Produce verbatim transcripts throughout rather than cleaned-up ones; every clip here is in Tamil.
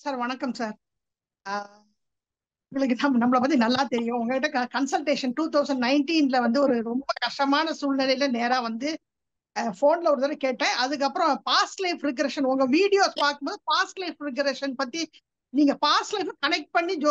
சார் வணக்கம் சார். உங்களுக்கு நம்ம நம்மளை பத்தி நல்லா தெரியும். உங்ககிட்ட கன்சல்டேஷன் டூ தௌசண்ட் நைன்டீன்ல வந்து ஒரு ரொம்ப கஷ்டமான சூழ்நிலையில நேரா வந்து போன்ல ஒரு தடவை கேட்டேன். அதுக்கப்புறம் பாஸ்ட் லைஃப் ரிக்ரெஷன் உங்க வீடியோஸ் பார்க்கும்போது பாஸ்ட் லைஃப் ரிக்ரெஷன் பத்தி நீங்க பாஸ்ட் லைஃப் கனெக்ட் பண்ணி ஜோ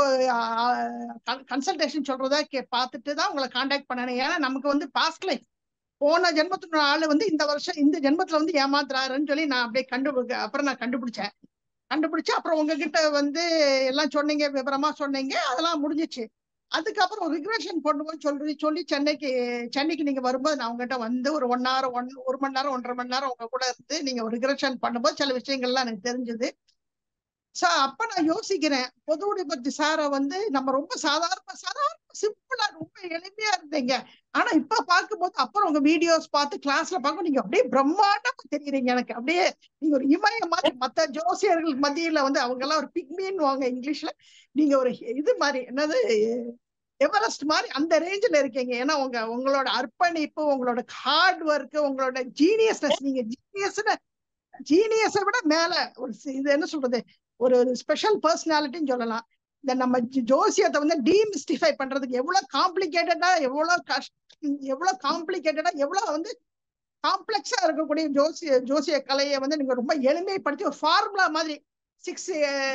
கன்சல்டேஷன் சொல்றதா கே பார்த்துட்டு தான் உங்களை கான்டாக்ட் பண்ணேன். ஏன்னா நமக்கு வந்து பாஸ்ட் லைஃப் போன ஜென்மத்துல ஆளு வந்து இந்த வருஷம் இந்த ஜென்மத்துல வந்து ஏமாத்துறாருன்னு சொல்லி நான் அப்படியே கண்டு அப்புறம் நான் கண்டுபிடிச்சேன். கண்டுபிடிச்சு அப்புறம் உங்ககிட்ட வந்து எல்லாம் சொன்னீங்க, விவரமா சொன்னீங்க, அதெல்லாம் முடிஞ்சிச்சு. அதுக்கப்புறம் ரிக்ரெஷன் பண்ணுவோம் சொல்லி சொல்லி சென்னைக்கு சென்னைக்கு நீங்க வரும்போது நான் உங்ககிட்ட வந்து ஒரு ஒன் ஹவர் ஒன் ஒரு மணி நேரம் ஒன்றரை மணி நேரம் உங்க கூட இருந்து நீங்க ரிக்ரெஷன் பண்ணும்போது சில விஷயங்கள்லாம் எனக்கு தெரிஞ்சது. சோ அப்ப நான் யோசிக்கிறேன், பொதுவுடைமூர்த்தி சாரை வந்து நம்ம ரொம்ப சாதாரண சாதாரண சிம்பிளா ரொம்ப எளிமையா இருந்தீங்க. ஆனா இப்ப பார்க்கும்போது அப்புறம் உங்க வீடியோஸ் பார்த்து கிளாஸ்ல பார்க்க நீங்க அப்படியே பிரம்மாண்டமா தெரியுறீங்க. எனக்கு அப்படியே நீங்க ஒரு இமய மாதிரி மத்த ஜோசியர்கள் மத்தியில வந்து அவங்க எல்லாம் ஒரு பிக்மின்னு வாங்க இங்கிலீஷ்ல, நீங்க ஒரு இது மாதிரி என்னது எவரெஸ்ட் மாதிரி அந்த ரேஞ்சில் இருக்கீங்க. ஏன்னா உங்க உங்களோட அர்ப்பணிப்பு, உங்களோட ஹார்ட் ஒர்க், உங்களோட ஜீனியஸ்னஸ், நீங்க ஜீனியஸ்னு ஜீனியஸை விட மேல ஒரு இது என்ன சொல்றது ஒரு ஸ்பெஷல் பர்சனாலிட்டின்னு சொல்லலாம். இந்த நம்ம ஜோசியத்தை வந்து டீமிஸ்டிஃபை பண்றதுக்கு எவ்வளவு காம்ப்ளிகேட்டடா எவ்வளவு கஷ்டம் எவ்வளவு காம்ப்ளிகேட்டடா எவ்வளவு வந்து காம்ப்ளெக்ஸா இருக்கக்கூடிய ஜோசிய ஜோசிய கலையை வந்து நீங்க ரொம்ப எளிமைப்படுத்தி ஒரு ஃபார்முலா மாதிரி சிக்ஸ்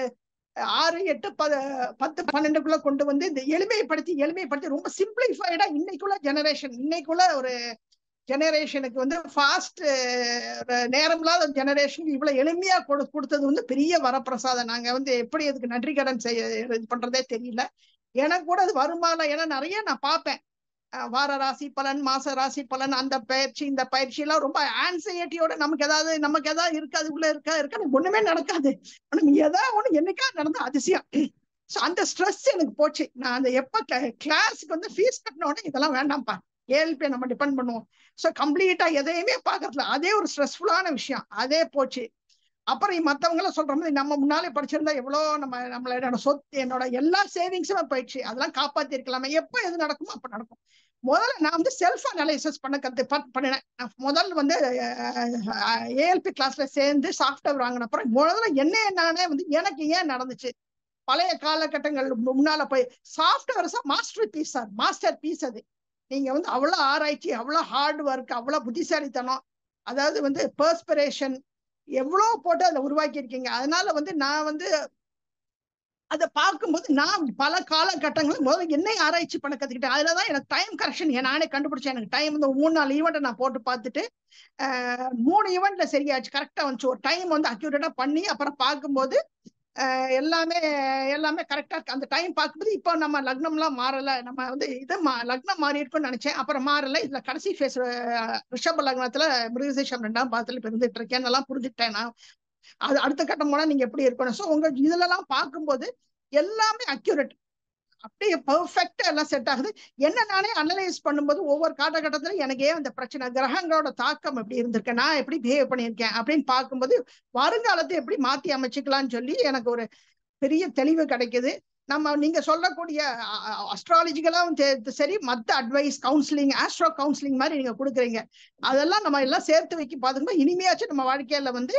ஆறு எட்டு ப பத்து பன்னெண்டுக்குள்ள கொண்டு வந்து இந்த எளிமைப்படுத்தி எளிமைப்படுத்தி ரொம்ப சிம்பிளிஃபைடா இன்னைக்குள்ள ஜெனரேஷன் இன்னைக்குள்ள ஒரு ஜெனரேஷனுக்கு வந்து ஃபாஸ்ட் நேரம் இல்லாத ஜெனரேஷன் இவ்வளவு எளிமையா கொடு கொடுத்தது வந்து பெரிய வரப்பிரசாதம். நாங்க வந்து எப்படி அதுக்கு நன்றி கடன் செய்ய இது பண்றதே தெரியல. எனக்கு கூட அது வருமானம். ஏன்னா நிறைய நான் பார்ப்பேன், வார ராசி பலன், மாச ராசி பலன், அந்த பயிற்சி இந்த பயிற்சி எல்லாம் ரொம்ப ஆன்சைட்டியோட நமக்கு ஏதாவது நமக்கு ஏதாவது இருக்காது உள்ள இருக்கா இருக்கா ஒண்ணுமே நடக்காது. ஏதாவது ஒண்ணு என்னைக்கா நடந்த அதிசயம். ஸோ அந்த ஸ்ட்ரெஸ் எனக்கு போச்சு. நான் அந்த எப்ப கிளாஸுக்கு வந்து ஃபீஸ் கட்டின உடனே இதெல்லாம் வேண்டாம்ப்பா, ஏஎல்பி நம்ம டிபெண்ட் பண்ணுவோம். ஸோ கம்ப்ளீட்டா எதையுமே பாக்குறதுல அதே ஒரு ஸ்ட்ரெஸ்ஃபுல்லான விஷயம் அதே போச்சு. அப்புறம் மற்றவங்களும் சொல்ற மாதிரி நம்ம முன்னாலே படிச்சிருந்தா எவ்வளோ நம்ம நம்மளோட சொத்து என்னோட எல்லா சேவிங்ஸுமே போயிடுச்சு, அதெல்லாம் காப்பாத்தி இருக்கலாமே. எப்போ எது நடக்குமோ அப்ப நடக்கும். முதல்ல நான் வந்து செல்ஃப் அனலைசிஸ் பண்ண கத்து பண்ணினேன். முதல்ல வந்து ஏஎல்பி கிளாஸ்ல சேர்ந்து சாஃப்ட்வேர் வாங்கின அப்புறம் முதல்ல என்ன என்னன்னே வந்து எனக்கு ஏன் நடந்துச்சு, பழைய காலகட்டங்கள் முன்னால போய் சாஃப்ட்வேர்ஸா masterpiece sir masterpiece அது. நீங்க வந்து அவ்வளவு ஆராய்ச்சி, அவ்வளவு ஹார்ட் ஒர்க், அவ்வளவு புத்திசாலித்தனம், அதாவது வந்து பெர்ஸ்பிரேஷன் எவ்வளவு போட்டு அதை உருவாக்கி இருக்கீங்க. அதனால வந்து நான் வந்து அதை பார்க்கும்போது நான் பல காலகட்டங்களும் முதல்ல என்னை ஆராய்ச்சி பண்ண கத்துக்கிட்டேன். அதுலதான் எனக்கு டைம் கரெக்ஷன் நானே கண்டுபிடிச்சேன். எனக்கு டைம் இந்த மூணு நாலு ஈவெண்ட்டை நான் போட்டு பார்த்துட்டு அஹ் மூணு ஈவெண்ட்ல சரியாச்சு, கரெக்டா வந்துச்சு. ஒரு டைம் வந்து அக்யூரேட்டா பண்ணி அப்புறம் பார்க்கும்போது எல்லாமே எல்லாமே கரெக்டா இருக்கு. அந்த டைம் பார்க்கும்போது இப்போ நம்ம லக்னம் எல்லாம் மாறல, நம்ம வந்து இதை லக்னம் மாறி இருக்குன்னு நினைச்சேன், அப்புறம் மாறல. இதுல கடைசி ஃபேஸ் ரிஷப லக்னத்துல மிருகசீஷம் ரெண்டாம் பாதத்துல இருந்துட்டு இருக்கேன், நல்லா புரிஞ்சுக்கிட்டேன் நான். அது அடுத்த கட்டம் போனா நீங்க எப்படி இருக்கணும். ஸோ உங்க இதுல எல்லாம் பார்க்கும்போது எல்லாமே அக்யூரேட், அப்படியே பெர்ஃபெக்டா எல்லாம் செட் ஆகுது. என்ன நானே அனலைஸ் பண்ணும்போது ஒவ்வொரு காலகட்டத்துல எனக்கு ஏன் இந்த பிரச்சனை, கிரகங்களோட தாக்கம் எப்படி இருந்திருக்கேன், நான் எப்படி பிஹேவ் பண்ணியிருக்கேன் அப்படின்னு பார்க்கும்போது வருங்காலத்தை எப்படி மாத்தி அமைச்சுக்கலாம்னு சொல்லி எனக்கு ஒரு பெரிய தெளிவு கிடைக்குது. நம்ம நீங்க சொல்லக்கூடிய அஸ்ட்ராலஜிக்கெல்லாம் சரி, மத்த அட்வைஸ் கவுன்சிலிங் ஆஸ்ட்ரோ கவுன்சிலிங் மாதிரி நீங்க கொடுக்குறீங்க, அதெல்லாம் நம்ம எல்லாம் சேர்த்து வைக்க பார்த்துக்கும்போது இனிமையாச்சும் நம்ம வாழ்க்கையில வந்து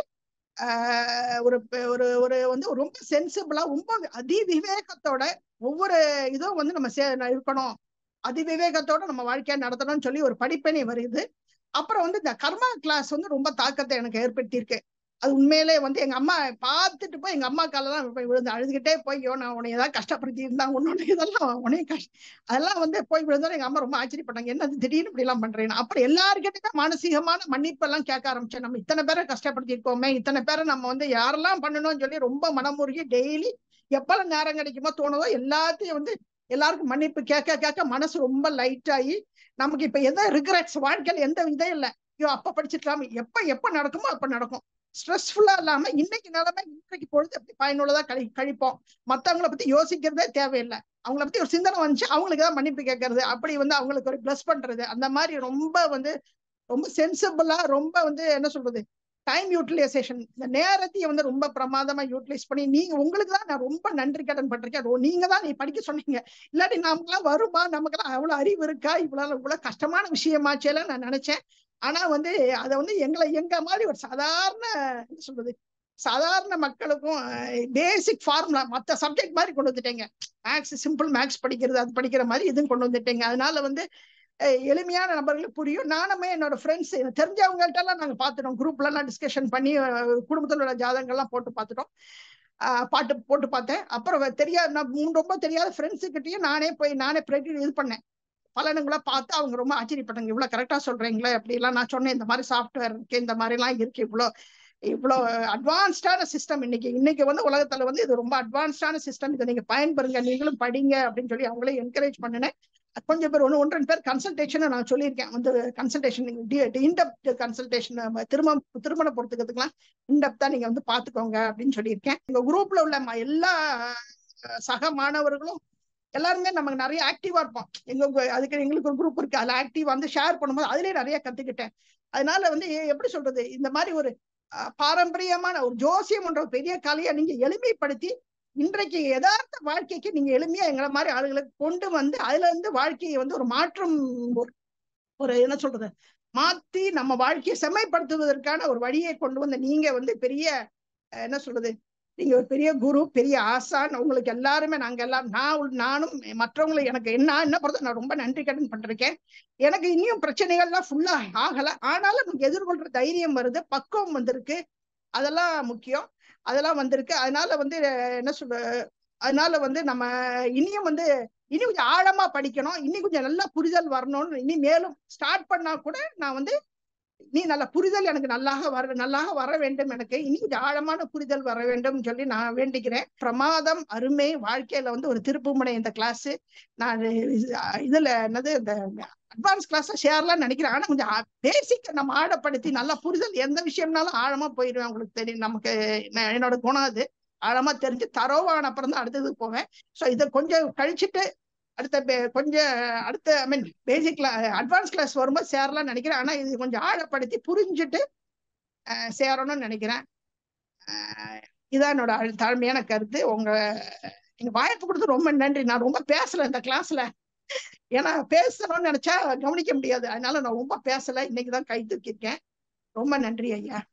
ஆஹ் ஒரு ஒரு ஒரு வந்து ரொம்ப சென்சிபிளா ரொம்ப அதிவிவேகத்தோட ஒவ்வொரு இதுவும் வந்து நம்ம சே இருக்கணும், அதிவிவேகத்தோட நம்ம வாழ்க்கையை நடத்தணும்னு சொல்லி ஒரு படிப்பினை வருது. அப்புறம் வந்து இந்த கர்மா கிளாஸ் வந்து ரொம்ப தாக்கத்தை எனக்கு ஏற்படுத்தியிருக்கு. அது உண்மையிலே வந்து எங்க அம்மா பார்த்துட்டு போய் எங்க அம்மா காலெல்லாம் போய் விழுந்து அழுதுகிட்டே போய், யோ நான் உன்னை ஏதாவது கஷ்டப்படுத்தி இருந்தா ஒன்னொன்னு இதெல்லாம் உனே கஷ்டம் அதெல்லாம் வந்து போய் விழுந்தாலும் எங்க அம்மா ரொம்ப ஆச்சரியப்பட்டாங்க, என்ன திடீர்னு இப்படி எல்லாம் பண்றேன். அப்புறம் எல்லாருக்கிட்டையுமே மானசீகமான மன்னிப்பு எல்லாம் கேட்க ஆரம்பிச்சேன். நம்ம இத்தனை பேரை கஷ்டப்படுத்தி இருக்கோமே, இத்தனை பேரை நம்ம வந்து யாரெல்லாம் பண்ணணும்னு சொல்லி ரொம்ப மனமுருகி டெய்லி எப்பெல்லாம் நேரம் கிடைக்குமோ தோணுதோ எல்லாத்தையும் வந்து எல்லாருக்கும் மன்னிப்பு கேட்க கேட்க மனசு ரொம்ப லைட் ஆகி நமக்கு இப்ப எந்த ரிக்ரெட்ஸ் வாழ்க்கையில எந்த இதே இல்லை. ஐயோ அப்ப படிச்சுக்கலாம், எப்ப எப்ப நடக்குமோ அப்ப நடக்கும். ஸ்ட்ரெஸ்ஃபுல்லா இல்லாம இன்னைக்கு நிலைமை இன்றைக்கு பொழுது எப்படி பயனுள்ளதா கழி கழிப்போம் மத்தவங்களை பத்தி யோசிக்கிறதே தேவையில்லை. அவங்கள பத்தி ஒரு சிந்தனை வந்துச்சு அவங்களுக்கு தான் மன்னிப்பு கேட்கறது, அப்படி வந்து அவங்களுக்கு ஒரு பிளஸ் பண்றது, அந்த மாதிரி ரொம்ப வந்து ரொம்ப சென்சிபிளா ரொம்ப வந்து என்ன சொல்றது டைம் யூட்டிலைசேஷன், இந்த நேரத்தையை வந்து ரொம்ப பிரமாதமா யூட்டிலைஸ் பண்ணி நீங்க உங்களுக்கு தான் நான் ரொம்ப நன்றி கடன் பட்டிருக்கேன். நீங்க தான் நீ படிக்க சொன்னீங்க, இல்லாட்டி நமக்குலாம் வருமா, நமக்கெல்லாம் அவ்வளவு அறிவு இருக்கா, இவ்வளவு இவ்வளவு கஷ்டமான விஷயமாச்சேலாம் நான் நினைச்சேன். ஆனா வந்து அதை வந்து எங்களை எங்க மாதிரி ஒரு சாதாரண என்ன சொல்றது சாதாரண மக்களுக்கும் பேசிக் ஃபார்முலா மற்ற சப்ஜெக்ட் மாதிரி கொண்டு வந்துட்டேங்க. மேக்ஸ் சிம்பிள் மேக்ஸ் படிக்கிறது அது படிக்கிற மாதிரி இதுவும் கொண்டு வந்துட்டேங்க. அதனால வந்து எளிமையான நபர்களுக்கு புரியும். நானுமே என்னோட ஃப்ரெண்ட்ஸ் தெரிஞ்சவங்கள்ட்ட எல்லாம் நாங்க பார்த்துட்டோம். குரூப்ல எல்லாம் டிஸ்கஷன் பண்ணி குடும்பத்தோட ஜாதகங்கள்லாம் போட்டு பார்த்துட்டோம். ஆஹ் பாட்டு போட்டு பார்த்தேன். அப்புறம் தெரியாத ரொம்ப தெரியாத ஃப்ரெண்ட்ஸு கிட்டயும் நானே போய் நானே இது பண்ணேன். பலனுங்களா பார்த்து அவங்க ரொம்ப ஆச்சரியப்பட்டாங்க. இவ்வளவு கரெக்டா சொல்றீங்களே அப்படி எல்லாம். நான் சொன்னேன் இந்த மாதிரி சாஃப்ட்வேர் இருக்கு, இந்த மாதிரி எல்லாம் இருக்கு, இவ்வளவு இவ்வளவு அட்வான்ஸ்டான சிஸ்டம். இன்னைக்கு இன்னைக்கு வந்து உலகத்துல வந்து இது ரொம்ப அட்வான்ஸ்டான சிஸ்டம், இதை நீங்க பயன்பெறுங்க, நீங்களும் படிங்க அப்படின்னு சொல்லி அவங்களே என்கரேஜ் பண்ணினேன். கொஞ்சம் பேர் ஒன்று ஒன்று ரெண்டு பேர் கன்சல்டேஷன் நான் சொல்லியிருக்கேன். வந்து கன்சல்டேஷன் இன்டெப்த் கன்சல்டேஷன் திருமண திருமண பொறுத்துக்கிறதுக்கெல்லாம் இன்டெப்தா நீங்க வந்து பாத்துக்கோங்க அப்படின்னு சொல்லியிருக்கேன். எங்க குரூப்ல உள்ள எல்லா சக மாணவர்களும் எல்லாருமே நமக்கு நிறைய ஆக்டிவா இருப்போம். எங்க அதுக்கு எங்களுக்கு ஒரு குரூப் இருக்கு, அதுல ஆக்டிவா வந்து ஷேர் பண்ணும்போது அதுலயே நிறைய கத்துக்கிட்டேன். அதனால வந்து எப்படி சொல்றது, இந்த மாதிரி ஒரு பாரம்பரியமான ஒரு ஜோசியம் என்ற பெரிய கலையை நீங்க எளிமைப்படுத்தி இன்றைக்கு யதார்த்த வாழ்க்கைக்கு நீங்க எளிமையா எங்களை மாதிரி ஆளுகளுக்கு கொண்டு வந்து அதுல இருந்து வாழ்க்கையை வந்து ஒரு மாற்றம், ஒரு என்ன சொல்றது, மாத்தி நம்ம வாழ்க்கையை செம்மைப்படுத்துவதற்கான ஒரு வழியை கொண்டு வந்து நீங்க வந்து பெரிய என்ன சொல்றது, நீங்க ஒரு பெரிய குரு, பெரிய ஆசான். உங்களுக்கு எல்லாருமே நாங்க எல்லாம் நான் நானும் மற்றவங்களை எனக்கு என்ன என்ன பொறுத்த நான் ரொம்ப நன்றி கடன் பண்றேன். எனக்கு இன்னும் பிரச்சனைகள்லாம் ஃபுல்லா ஆகல, ஆனாலும் நமக்கு எதிர்கொள்ற தைரியம் வருது, பக்குவம் வந்திருக்கு, அதெல்லாம் முக்கியம், அதெல்லாம் வந்திருக்கு. அதனால வந்து என்ன சொல்ற, அதனால வந்து நம்ம இனியும் வந்து இனி கொஞ்சம் ஆழமா படிக்கணும், இனி கொஞ்சம் நல்லா புரிதல் வரணும்னு இனி மேலும் ஸ்டார்ட் பண்ணா கூட நான் வந்து நீ நல்ல புரிதல் எனக்கு நல்லாக வர நல்லாக வர வேண்டும், எனக்கு இனி கொஞ்சம் ஆழமான புரிதல் வர வேண்டும் சொல்லி நான் வேண்டிக்கிறேன். பிரமாதம், அருமை. வாழ்க்கையில வந்து ஒரு திருப்புமுனை இந்த கிளாஸ். நான் இதுல என்னது இந்த அட்வான்ஸ் கிளாஸ் ஷேர்லாம் நினைக்கிறேன். ஆனா கொஞ்சம் பேசிக் நம்ம ஆழப்படுத்தி நல்லா புரிதல், எந்த விஷயம்னாலும் ஆழமா போயிடுவேன். உங்களுக்கு தெரியும், நமக்கு என்னோட குணம் அது. ஆழமா தெரிஞ்சு தரோவான அப்புறம் தான் அடுத்தது போவேன். ஸோ இதை கொஞ்சம் கழிச்சுட்டு அடுத்த கொஞ்சம் அடுத்த ஐ மீன் பேசிக் அட்வான்ஸ் கிளாஸ் வரும்போது சேரலாம் நினைக்கிறேன். ஆனா இது கொஞ்சம் ஆழப்படுத்தி புரிஞ்சுட்டு சேரணும்னு நினைக்கிறேன். இதான் என்னோட தாழ்மையான கருத்து. உங்க நீங்க வாய்ப்பு கொடுத்து ரொம்ப நன்றி. நான் ரொம்ப பேசல இந்த கிளாஸ்ல, ஏன்னா பேசணும்னு நினைச்சா கவனிக்க முடியாது, அதனால நான் ரொம்ப பேசல. இன்னைக்குதான் கை தூக்கியிருக்கேன். ரொம்ப நன்றி ஐயா.